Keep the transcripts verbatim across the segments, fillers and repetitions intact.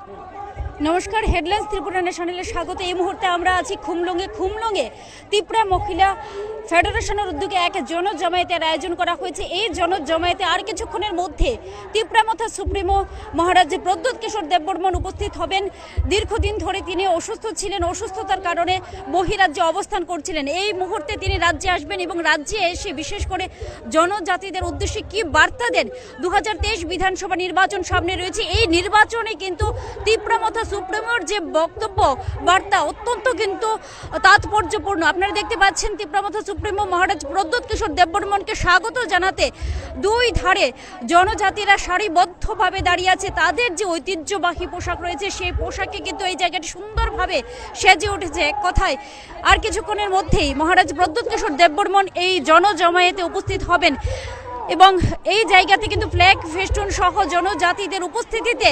নমস্কার, হেডলাইন্স ত্রিপুরা ন্যাশনালে স্বাগত। এই মুহূর্তে আমরা আছি খুমলুঙে। খুমলুঙে ত্রিপুরা মহিলা ফেডারেশনের উদ্যোগে এক জনজমায়েতের আয়োজন করা হয়েছে। এই জনজমায়েতে আর কিছুক্ষণের মধ্যে ত্রিপুরা মথা সুপ্রিমো মহারাজ প্রদ্যোৎ কিশোর দেববর্মন উপস্থিত হবেন। দীর্ঘদিন ধরে তিনি অসুস্থ ছিলেন, অসুস্থতার কারণে বহিরাজ্যে অবস্থান করছিলেন। এই মুহূর্তে তিনি রাজ্যে আসবেন এবং রাজ্যে এসে বিশেষ করে জনজাতিদের উদ্দেশ্যে কি বার্তা দেন। দু হাজার তেইশ বিধানসভা নির্বাচন সামনে রয়েছে। এই নির্বাচনে কিন্তু ত্রিপুরা মথা সুপ্রিমোর যে বক্তব্য বার্তা অত্যন্ত কিন্তু তাৎপর্যপূর্ণ। আপনারা দেখতে পাচ্ছেন ত্রিপুরা মথা সুপ্রিমো মহারাজ প্রদ্যোৎ কিশোর দেববর্মনকে স্বাগত জানাতে দুই ধারে জনজাতিরা সারিবদ্ধভাবে দাঁড়িয়ে আছে। তাদের যে ঐতিহ্যবাহী পোশাক রয়েছে সেই পোশাকে কিন্তু এই জায়গাটি সুন্দরভাবে সেজে উঠেছে। এক কথায় আর কিছুক্ষণের মধ্যেই মহারাজ প্রদ্যোৎ কিশোর দেববর্মন এই জনজমায়েতে উপস্থিত হবেন এবং এই জায়গাতে কিন্তু ফ্ল্যাগ ফেস্টুন সহ জনজাতিদের উপস্থিতিতে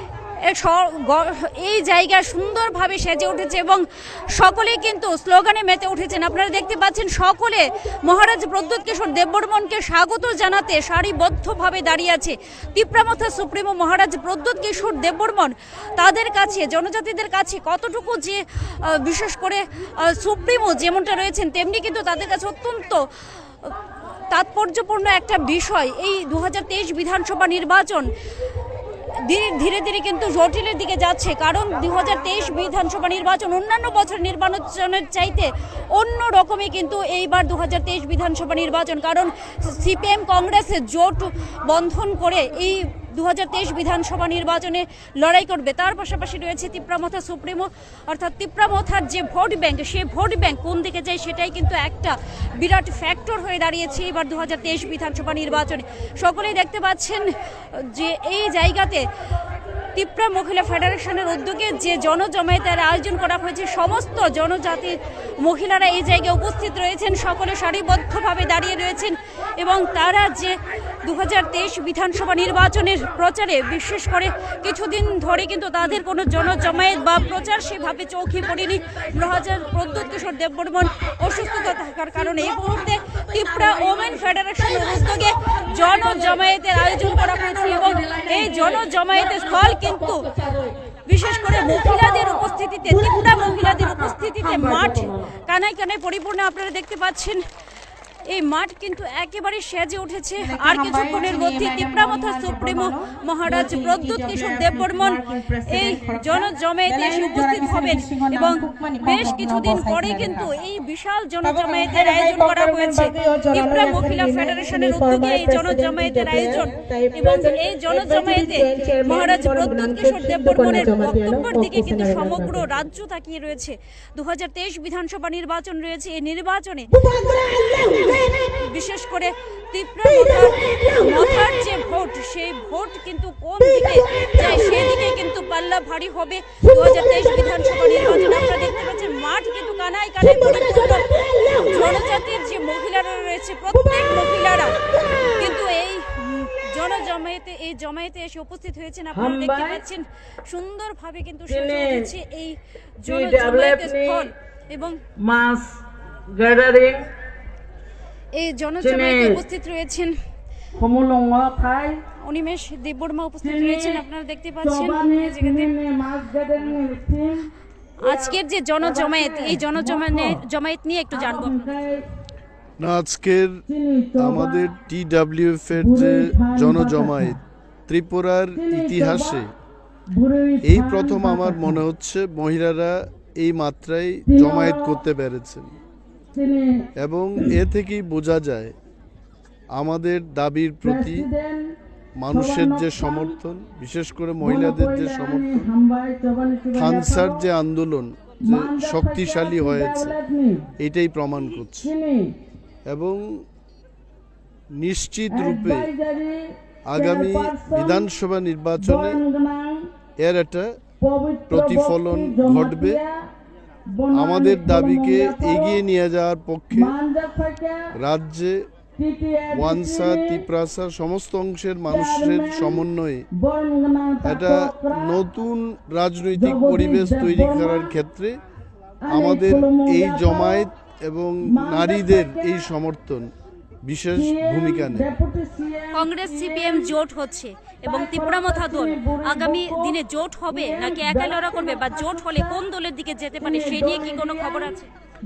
এই জায়গা সুন্দরভাবে সেজে উঠেছে এবং সকলেই কিন্তু স্লোগানে মেতে উঠেছেন। আপনারা দেখতে পাচ্ছেন সকলে মহারাজ প্রদ্যোৎ কিশোর দেববর্মনকে স্বাগত জানাতে সারিবদ্ধভাবে দাঁড়িয়ে আছে। ত্রিপুরা মথা সুপ্রিমো মহারাজ প্রদ্যোৎ কিশোর দেববর্মন তাদের কাছে জনজাতিদের কাছে কতটুকু যে বিশেষ করে সুপ্রিমো যেমনটা রয়েছেন তেমনি কিন্তু তাদের কাছে অত্যন্ত তাৎপর্যপূর্ণ একটা বিষয়। এই দু হাজার তেইশ বিধানসভা নির্বাচন ধীরে ধীরে কিন্তু জটিলের দিকে যাচ্ছে, কারণ দু হাজার তেইশ বিধানসভা নির্বাচন অন্যান্য বছর নির্বাচনের চাইতে অন্য রকমই কিন্তু এইবার দু হাজার তেইশ বিধানসভা নির্বাচন, কারণ সিপিএম কংগ্রেসের জোট বন্ধন করে এই দু হাজার তেইশ বিধানসভা নির্বাচনে লড়াই করবে। তার পাশাপাশি রয়েছে ত্রিপুরা মথা সুপ্রিমো, অর্থাৎ ত্রিপুরা মথার যে ভোট ব্যাংক, সেই ভোট ব্যাংক কোন দিকে যায় সেটাই কিন্তু একটা বিরাট ফ্যাক্টর হয়ে দাঁড়িয়েছে এবার দু হাজার তেইশ বিধানসভা নির্বাচনে। সকলেই দেখতে পাচ্ছেন যে এই জায়গাতে ত্রিপুরা মহিলা ফেডারেশনের উদ্যোগে যে জনজমায়েতের আয়োজন করা হয়েছে, সমস্ত জনজাতির মহিলারা এই জায়গায় উপস্থিত রয়েছেন, সকলে সারিবদ্ধভাবে দাঁড়িয়ে রয়েছেন এবং তারা যে দু হাজার তেইশ বিধানসভা নির্বাচনের প্রচারে বিশেষ করে কিছুদিন ধরে কিন্তু তাদের কোনো জনজমায়েত বা প্রচার সেভাবে চোখে পড়েনি। মহারাজ প্রদ্যোৎ কিশোর দেববর্মন অসুস্থতা থাকার কারণে এই মুহূর্তে ত্রিপুরা ওমেন ফেডারেশনের উদ্যোগে জনজমায়েতের আয়োজন করা হয়েছে এবং এই জনজমায়েতের স্থল কিন্তু বিশেষ করে মহিলাদের উপস্থিতিতে, ত্রিপুরা মহিলাদের উপস্থিতিতে মাঠ কানায় কানায় পরিপূর্ণ। আপনারা দেখতে পাচ্ছেন এই মাঠ কিন্তু একেবারে সেজে উঠেছে। আর কিছুক্ষণের মধ্যে ত্রিপুরা মথা সুপ্রিমো মহারাজ প্রদ্যোৎ কিশোর দেববর্মন এই জনজমায়েতে এসে উপস্থিত হবেন এবং বেশ কিছুদিন পরে কিন্তু এই বিশাল জনজমায়েতের আয়োজন করা হয়েছে। ত্রিপুরা মহিলা ফেডারেশনের উদ্যোগে এই জনজমায়েতের আয়োজন এবং এই জনজমায়েতে মহারাজ প্রদ্যোৎ কিশোর দেববর্মনের বক্তব্যের দিকে কিন্তু সমগ্র রাজ্য তাকিয়ে রয়েছে। দু হাজার তেইশ বিধানসভা নির্বাচন রয়েছে। এই নির্বাচনে বিশেষ করে ত্রিপুরা মথার যে ভোট, সেই ভোট কিন্তু কোন দিকে যায় সেদিকে কিন্তু পাল্লা ভারী হবে দু হাজার তেইশ বিধানসভা নির্বাচন। আপনারা দেখতে পাচ্ছেন মাঠ কিন্তু কানায় কানায় পরিপূর্ণ। জনজাতির যে মহিলারা রয়েছে প্রত্যেক মহিলারা কিন্তু এই জনজমায়েতে এই জমায়েতে এসে উপস্থিত হয়েছেন। আপনারা দেখতে পাচ্ছেন সুন্দরভাবে কিন্তু সেজে উঠেছে এই জনজমায়েতের স্থল এবং মাস গ্যাদারিং এই জনজমায়েতে উপস্থিত রয়েছেন অনিমেষ দেববর্মা উপস্থিত রয়েছেন। আপনারা দেখতে পাচ্ছেন আজকের যে জনজমায়েত, এই জনজমায়েত নিয়ে একটু জানবো। না, আজকের আমাদের টিডব্লিউএফ এর যে জনজমায়েত ত্রিপুরার ইতিহাসে এই প্রথম আমার মনে হচ্ছে মহিলারা এই মাত্রায় জমায়েত করতে পেরেছেন এবং এ থেকেই বোঝা যায় আমাদের দাবির প্রতি মানুষের যে সমর্থন, বিশেষ করে মহিলাদের যে সমর্থন, থানসার যে আন্দোলন যে শক্তিশালী হয়েছে এটাই প্রমাণ করছে এবং নিশ্চিত রূপে আগামী বিধানসভা নির্বাচনে এর একটা প্রতিফলন ঘটবে। আমাদের দাবিকে এগিয়ে নিয়ে যাওয়ার পক্ষে রাজ্যে ওয়ানসা তিপ্রাসা সমস্ত অংশের মানুষের সমন্বয়ে একটা নতুন রাজনৈতিক পরিবেশ তৈরি করার ক্ষেত্রে আমাদের এই জমায়েত এবং নারীদের এই সমর্থন বিশেষ ভূমিকা নেয়। কংগ্রেস সিপিএম জোট হচ্ছে এবং ত্রিপুরামথা দল আগামী দিনে জোট হবে নাকি একা লড়া করবে, বা জোট হলে কোন দলের দিকে যেতে পারে সেই নিয়ে কি কোনো খবর আছে?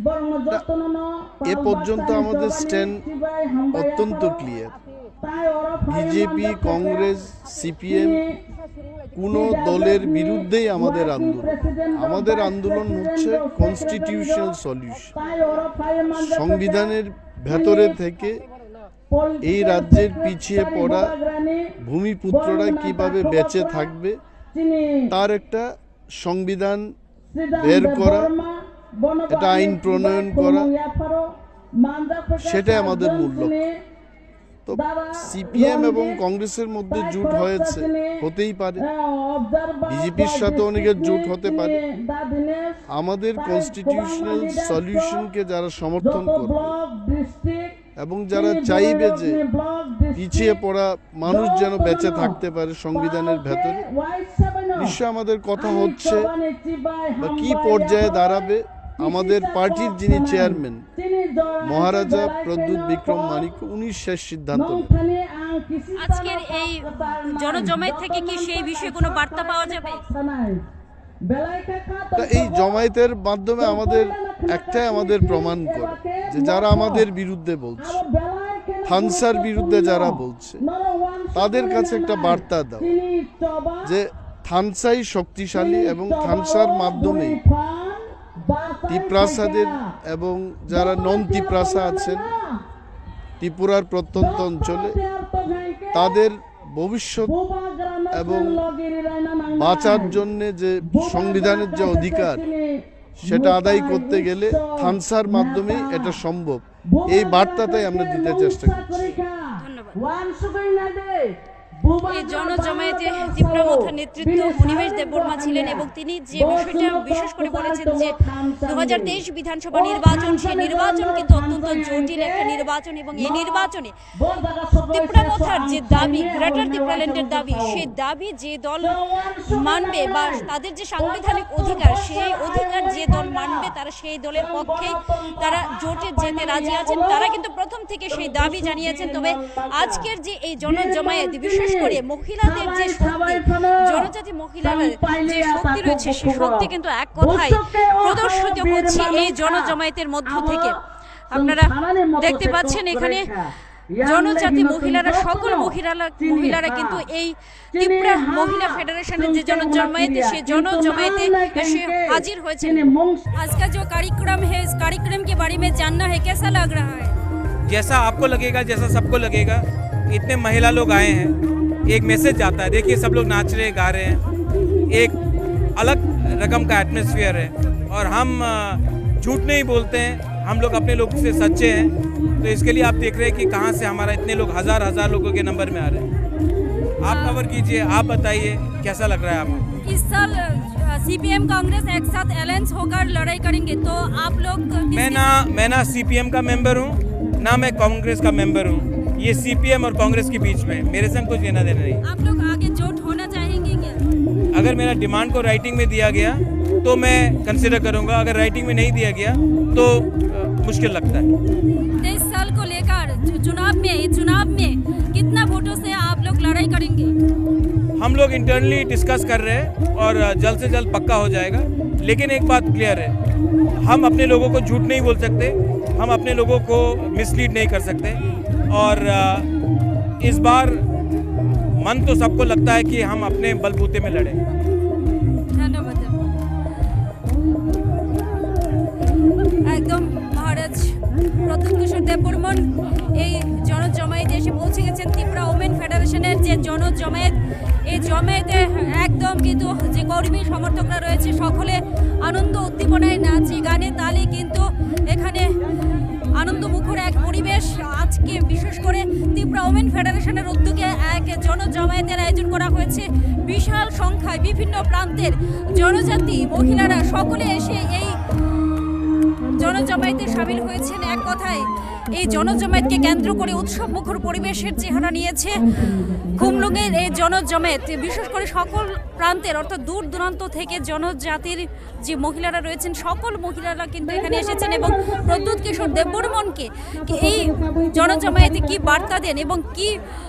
এ পর্যন্ত আমাদের স্ট্যান্ড অত্যন্ত ক্লিয়ার। বিজেপি, কংগ্রেস, সিপিএম কোনো দলের বিরুদ্ধেই আমাদের আন্দোলন। আমাদের আন্দোলন হচ্ছে কনস্টিটিউশনাল সলিউশন। সংবিধানের ভেতরে থেকে এই রাজ্যের পিছিয়ে পড়া ভূমিপুত্ররা কিভাবে বেঁচে থাকবে তার একটা সংবিধান বের করা, এটা আইন প্রণয়ন করা, সেটাই আমাদের মূল লক্ষ্য। তো সিপিএম এবং কংগ্রেসের মধ্যে জোট হয়েছে, হতেই পারে। বিজেপির সাথে অনেকের জোট হতে পারে। আমাদের কনস্টিটিউশনাল সলিউশনকে যারা সমর্থন করবে এবং যারা চাইবে যে পিছিয়ে পড়া মানুষ যেন বেঁচে থাকতে পারে সংবিধানের ভেতরে, নিশ্চয় আমাদের কথা হচ্ছে বা কি পর্যায়ে দাঁড়াবে আমাদের পার্টির যিনি চেয়ারম্যান মহারাজা প্রদ্যুৎ বিক্রম মানিক্য, উনি শেষ সিদ্ধান্ত নেবেন। আজকের এই জনজমায়েত থেকে কি সেই বিষয়ে কোনো বার্তা পাওয়া যাবে? এই জমায়েতের মাধ্যমে আমাদের একটাই আমাদের প্রমাণ করে যে যারা আমাদের বিরুদ্ধে বলছে, থানসার বিরুদ্ধে যারা বলছে, তাদের কাছে একটা বার্তা দাও যে থানসাই শক্তিশালী এবং থানসার মাধ্যমে ত্রিপ্রাসাদের এবং যারা নন ত্রিপ্রাসা আছেন ত্রিপুরার প্রত্যন্ত অঞ্চলে তাদের ভবিষ্যৎ এবং বাঁচার জন্য যে সংবিধানের যে অধিকার সেটা আদায় করতে গেলে থানসার মাধ্যমেই এটা সম্ভব। এই বার্তাটাই আমরা দিতে চেষ্টা করছি। এই জনজমায়েতে ত্রিপুরামথার নেতৃত্ব অনিমেষ দেববর্মা ছিলেন এবং তিনি যে বিষয়টা বিশেষ করে বলেছেন যে দু হাজার তেইশ বিধানসভা নির্বাচন, সেই নির্বাচন কিন্তু অত্যন্ত জটিল একটা নির্বাচন এবং এই নির্বাচনে ত্রিপুরামথার যে দাবি, গ্রেটার ত্রিপুরাল্যান্ডের দাবি, সেই দাবি যে দল মানবে বা তাদের যে সাংবিধানিক অধিকার, সেই অধিকার যে দল মানবে তারা সেই দলের পক্ষেই তারা জোটে যেতে রাজি আছেন। তারা কিন্তু প্রথম থেকে সেই দাবি জানিয়েছেন। তবে আজকের যে এই জনজমায়েত, বিশেষ করে মহিলাদের যে শক্তি, জনজাতি মহিলাদের যে শক্তি রয়েছে, সেই শক্তি কিন্তু এক কথায় প্রদর্শিত হচ্ছে এই জনজমায়েতের মধ্য থেকে। আপনারা দেখতে পাচ্ছেন এখানে জনজাতি মহিলারা, সকল মহিলারা মহিলারা কিন্তু এই ত্রিপুরা মহিলা ফেডারেশনের যে জনজমায়েত, সেই জনজমায়েতে এসে হাজির হয়েছেন। আজকা जो कार्यक्रम है, इस कार्यक्रम के बारे में जानना है, कैसा लग रहा है? जैसा आपको लगेगा, जैसा सबको लगेगा। इतने महिला लोग आए हैं, एक मैसेज आता है। देखिए सब लोग नाच रहे, गा रहे हैं, एक अलग रकम का एटमॉस्फेयर है और हम झूठ नहीं बोलते हैं, हम लोग अपने लोग से सच्चे हैं। तो इसके लिए आप देख रहे हैं कि कहाँ से हमारा इतने लोग हजार हजार लोगों के नंबर में आ रहे हैं। आप कवर कीजिए, आप बताइए कैसा लग रहा है आपको? इस साल सीपीएम कांग्रेस एक साथ अलायंस होकर लड़ाई करेंगे, तो आप लोग मैं ना मैं ना सीपीएम का मेंबर हूँ, ना मैं कांग्रेस का मेंबर हूँ। ये सीपीएम और कांग्रेस के बीच में मेरे संग कुछ लेना देना नहीं। आप लोग आगे जोट होना चाहेंगे क्या? अगर मेरा डिमांड को राइटिंग में दिया गया तो मैं कंसिडर करूंगा, अगर राइटिंग में नहीं दिया गया तो आ, मुश्किल लगता है। तेईस साल को लेकर चुनाव में चुनाव में कितना वोटों से आप लोग लड़ाई करेंगे? हम लोग इंटरनली डिस्कस कर रहे हैं और जल्द से जल्द पक्का हो जाएगा। लेकिन एक बात क्लियर है, हम अपने लोगों को झूठ नहीं बोल सकते, हम अपने लोगों को मिसलीड नहीं कर सकते। और इस बार मन तो सबको लगता है कि हम अपने बलबूते में लड़ें। धन्यवाद। একদম মহারাজ প্রদ্যুৎ কিশোর দেববর্মন এই জনজমায়েতে এসে পৌঁছে গেছেন। ত্রিপুরা ওমেন ফেডারেশনের যে জনজমায়েত, এই জমায়েতে একদম কিন্তু যে কর্মী সমর্থকরা রয়েছে সকলে আনন্দ উদ্দীপনায় নাচে গানে তালে কিন্তু এখানে আনন্দমুখর এক পরিবেশ। আজকে বিশেষ করে ত্রিপুরা ওমেন ফেডারেশনের উদ্যোগে এক জনজমায়েতের আয়োজন করা হয়েছে। বিশাল সংখ্যায় বিভিন্ন প্রান্তের জনজাতি মহিলারা সকলে এসে এই জনজমায়েতে সামিল হয়েছেন। এক কথায় এই জনজমায়েতকে কেন্দ্র করে উৎসব মুখর পরিবেশের চেহারা নিয়েছে খুমলুঙের এই জনজমায়েত। বিশেষ করে সকল প্রান্তের অর্থাৎ দূর দূরান্ত থেকে জনজাতির যে মহিলারা রয়েছেন সকল মহিলারা কিন্তু এখানে এসেছেন এবং প্রদ্যুৎ কিশোর দেববর্মনকে এই জনজমায়েতে কি বার্তা দেন এবং কি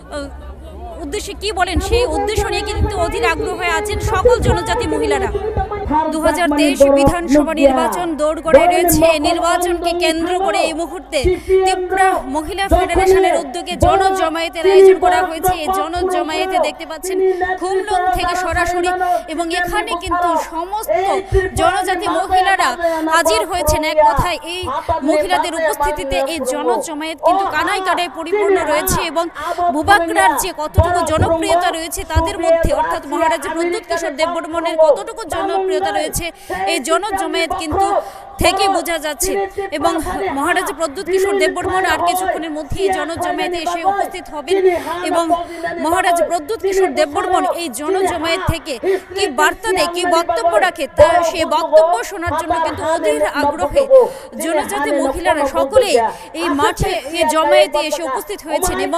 উদ্দেশ্যে কি বলেন সেই উদ্দেশ্য নিয়ে কিন্তু অধীর আগ্রহ হয়ে আছেন সকল জনজাতি মহিলারা। দু হাজার তেইশ বিধানসভা নির্বাচন দোরগোড়ায় রয়েছে। নির্বাচনকে কেন্দ্র করে এই মুহূর্তে ত্রিপুরা মহিলা ফেডারেশনের উদ্যোগে জনজমায়েতের আয়োজন করা হয়েছে। এই জনজমায়েতে দেখতে পাচ্ছেন খুমলুং থেকে সরাসরি এবং এখানে কিন্তু সমস্ত জনজাতি মহিলারা হাজির হয়েছেন। এক কথায় এই মহিলাদের উপস্থিতিতে এই জনজমায়েত কিন্তু কানায় কানায় পরিপূর্ণ রয়েছে এবং বুবাগরার যে কতটুকু জনপ্রিয়তা রয়েছে তাদের মধ্যে অর্থাৎ মহারাজা প্রদ্যুৎ কিশোর দেববর্মনের কতটুকু জনপ্রিয়তা রয়েছে এই জনজমায়েত কিন্তু থেকে বোঝা যাচ্ছে এবং মহারাজা প্রদ্যুৎ কিশোর দেববর্মন আর কিছুক্ষণের মধ্যে এই জনজমায়েতে এসে উপস্থিত হবেন এবং মহারাজা প্রদ্যুৎ কিশোর দেববর্মন এই জনজমায়েত থেকে কি বার্তা দেয় কি বক্তব্য রাখে তা সেই বক্তব্য শোনার জন্য কিন্তু অধীর আগ্রহে জনজাতি মহিলারা সকলেই এই মাঠে এই জমায়েতে এসে উপস্থিত হয়েছেন এবং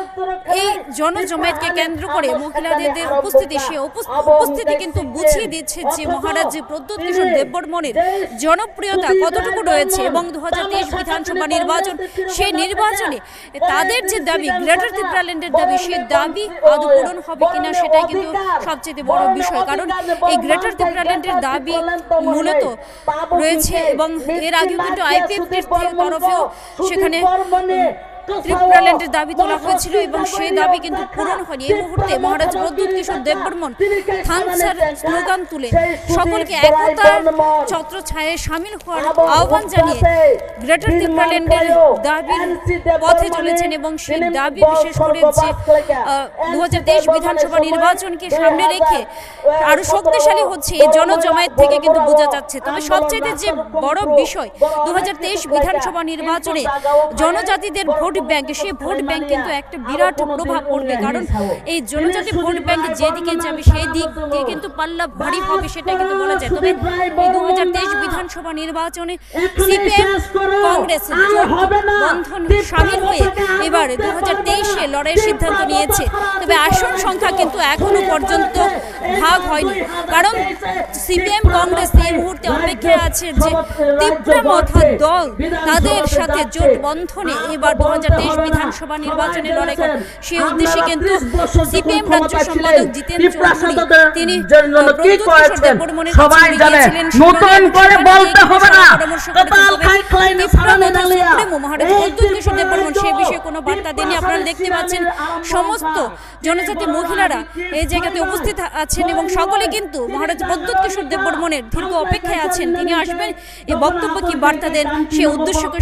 এই জনজমায়েতকে কেন্দ্র করে মহিলাদের উপস্থিতি সে উপস্থিতি কিন্তু বুঝিয়ে দিচ্ছে যে মহারাজ প্রদ্যুৎ কিশোর দেববর্মনের জনপ্রিয়তা কতটুকু রয়েছে এবং দু হাজার তেইশ বিধানসভা নির্বাচন সেই নির্বাচনে তাদের যে দাবি গ্রেটার ত্রিপুরাল্যান্ডের দাবি সেই দাবি আদৌ পূরণ হবে কিনা সেটাই কিন্তু সবচেয়ে বড় বিষয়। কারণ এই গ্রেটার ত্রিপুরাল্যান্ডের দাবি মূলত রয়েছে এবং এর আগেও কিন্তু আইপিএফটির তরফেও সেখানে ত্রিপুরাল্যান্ডের দাবি তোলা হয়েছিল এবং সেই দাবি কিন্তু পূরণ হয়নি। এই মুহূর্তে মহারাজ প্রদ্যুৎ কিশোর দেববর্মন থানসার স্লোগান তুলে সকলকে একতার ছত্রছায়ায় সামিল হওয়ার আহ্বান জানিয়ে গ্রেটার ত্রিপুরাল্যান্ডের দাবির পথে চলেছেন এবং সেই দাবি বিশেষ করে যে দু হাজার তেইশ বিধানসভা নির্বাচনকে সামনে রেখে আরো শক্তিশালী হচ্ছে এই জনজমায়েত থেকে কিন্তু বোঝা যাচ্ছে। তবে সবচেয়ে যে বড় বিষয় দু হাজার তেইশ বিধানসভা নির্বাচনে জনজাতিদের ভোট ব্যাংক সেই ভোট ব্যাংক কিন্তু একটা বিরাট প্রভাব পড়বে কারণ এই জনজাতি ভোট ব্যাংক যেদিকে যাবে সেই দিক দিয়ে কিন্তু পাল্লা ভারী হবে সেটা কিন্তু বলা যায়। তবে দু হাজার তেইশ বিধানসভা নির্বাচনে সিপিএম কংগ্রেস বন্ধন সামিল হয়ে এবার দু হাজার তেইশে লড়াইয়ের সিদ্ধান্ত নিয়েছে। তবে আসন সংখ্যা কিন্তু এখনো পর্যন্ত ভাগ হয়নি কারণ সিপিএম কংগ্রেস এই মুহূর্তে অপেক্ষায় আছে যে ত্রিপুরা মথা দল তাদের সাথে জোট বন্ধনে এবার দু হাজার তেইশ বিধানসভা নির্বাচনে লড়াই করে। সেই উদ্দেশ্যে কিন্তু সিপিএম রাজ্য সম্পাদক জিতেন চৌধুরী তিনি প্রদ্যুৎ কিশোর দেববর্মনের কাছে গিয়েছিলেন নতুন করে বলতে হবে না কপাল খাই খাই না সামনে নালিয়া মহারাজ প্রদ্যুৎ কিশোর দেববর্মন সেই বিষয়ে কোনো বার্তা দেননি। আপনারা দেখতে পাচ্ছেন সমস্ত জনজাতি মহিলারা এই জায়গাতে উপস্থিত আছেন এবং সকলে কিন্তু মহারাজ প্রদ্যুৎ কিশোর দেববর্মনের দীর্ঘ অপেক্ষায় আছেন তিনি আসবেন এই বক্তব্য কি বার্তা দেন সেই উদ্দেশ্যকে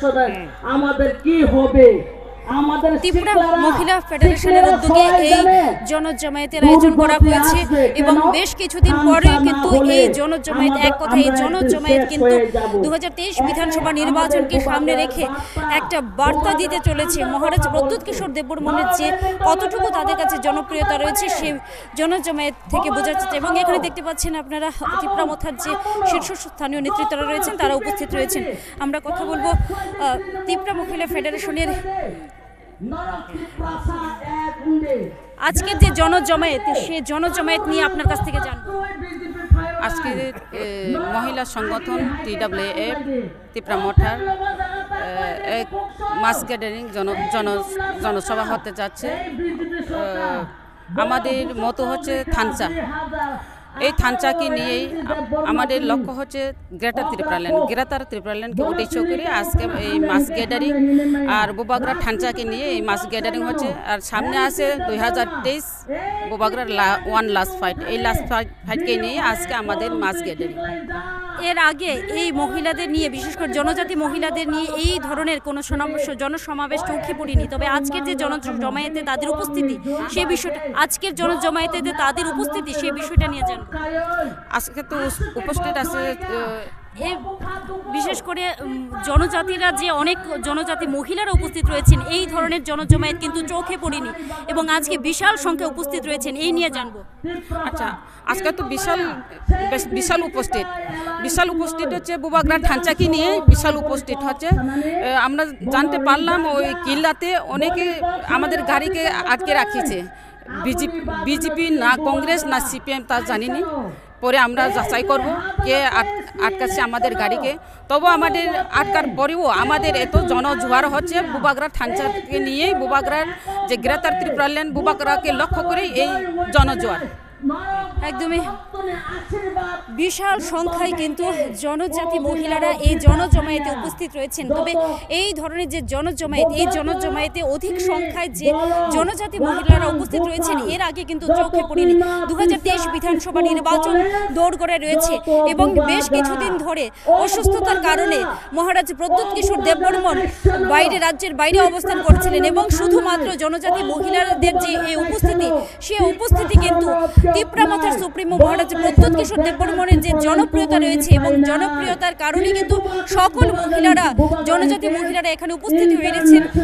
আমাদের কি হবে ত্রিপুরা মহিলা ফেডারেশনের উদ্যোগে এই জনজমায়েতের আয়োজন করা হয়েছে এবং বেশ কিছুদিন পরে কিন্তু এই জনজমায়েত এক কথা এই জনজমায়েত কিন্তু দু হাজার তেইশ বিধানসভা নির্বাচনকে সামনে রেখে একটা বার্তা দিতে চলেছে। মহারাজ প্রদ্যুৎ কিশোর দেববর্মনের যে কতটুকু তাদের কাছে জনপ্রিয়তা রয়েছে সেই জনজমায়েত থেকে বোঝা যাচ্ছে এবং এখানে দেখতে পাচ্ছেন আপনারা ত্রিপুরা মথার যে শীর্ষস্থানীয় নেতৃত্বরা রয়েছেন তারা উপস্থিত রয়েছেন। আমরা কথা বলবো ত্রিপুরা মহিলা ফেডারেশনের আজকের যে জনজমায়েত সেই জনজমায়েত নিয়ে আপনার কাছ থেকে জানবো। আজকে মহিলা সংগঠন টি ডাব্লিউ এফ ত্রিপুরা মঠার এক মাস গ্যাদারিং জন জনসভা হতে যাচ্ছে। আমাদের মতো হচ্ছে থানচা এই থানচাকে নিয়েই আমাদের লক্ষ্য হচ্ছে গ্রেটার ত্রিপুরাল্যান্ড গ্রেটার ত্রিপুরাল্যান্ডকে উদ্দেশ্য করে আজকে এই মাস গ্যাদারিং আর বুবাগরা থানচাকে নিয়ে এই মাস গ্যাদারিং হচ্ছে। আর সামনে আছে দুই হাজার তেইশ বুবাগরার ওয়ান লাস্ট ফাইট এই লাস্ট ফাইট ফাইটকে নিয়ে আজকে আমাদের মাস গ্যাদারিং। এর আগে এই মহিলাদের নিয়ে বিশেষ করে জনজাতি মহিলাদের নিয়ে এই ধরনের কোনো জনসমাবেশ চোখে পড়েনি। তবে আজকের যে জনজমায়েতে তাদের উপস্থিতি সেই বিষয়টা আজকের জনজমায়েতে তাদের উপস্থিতি সেই বিষয়টা নিয়ে জান। আজকে তো উপস্থিত আছে এ বিশেষ করে উম, জনজাতিরা যে অনেক জনজাতি মহিলারা উপস্থিত রয়েছেন, এই ধরনের জনজমায়েত কিন্তু চোখে পড়েনি এবং আজকে বিশাল সংখ্যায় উপস্থিত রয়েছেন, এই নিয়ে জানবো। আচ্ছা, আজকে তো বিশাল বেশ- বিশাল উপস্থিত বিশাল উপস্থিত হচ্ছে বুবাগ্রার ঠাঞ্চাকে নিয়ে বিশাল উপস্থিত হচ্ছে। এ, আমরা জানতে পারলাম ওই কিল্লাতে অনেকে আমাদের গাড়িকে আটকে রাখিয়েছে, বিজেপি বিজেপি না কংগ্রেস না সিপিএম তা জানিনি, পরে আমরা যাচাই করব কে আট- আটকাচ্ছে আমাদের গাড়িকে। তবু আমাদের আটকার পরেও আমাদের এত জনজোয়ার হচ্ছে বুবাগ্রা ঠাঞ্চাকে নিয়েই, বুবাগ্রার যে গ্রেটার ত্রিপুরাল্যান্ড বুবাগ্রাকে লক্ষ্য করেই এই জনজোয়ার। একদমই বিশাল সংখ্যায় কিন্তু জনজাতি মহিলারা এই জনজমায়েতে উপস্থিত রয়েছেন। তবে এই ধরনের যে জনজমায়েত, এই জনজমায়েতে অধিক সংখ্যায় যে জনজাতি মহিলারা উপস্থিত রয়েছেন এর আগে কিন্তু চোখে পড়েনি। দু হাজার তেইশ বিধানসভা নির্বাচন দৌড়গড়ায় রয়েছে এবং বেশ কিছুদিন ধরে অসুস্থতার কারণে মহারাজ প্রদ্যুৎ কিশোর দেববর্মন বাইরে রাজ্যের বাইরে অবস্থান করছিলেন এবং শুধুমাত্র জনজাতি মহিলাদের যে এই উপস্থিতি, সে উপস্থিতি কিন্তু ত্রিপুরামথার সুপ্রিমো মহারাজ প্রদ্যুৎ কিশোর দেববর্মনের যে জনপ্রিয়তা রয়েছে এবং জনপ্রিয়তার কারণে কিন্তু সকল মহিলারা, জনজাতি মহিলারা এখানে উপস্থিত হয়েছেন।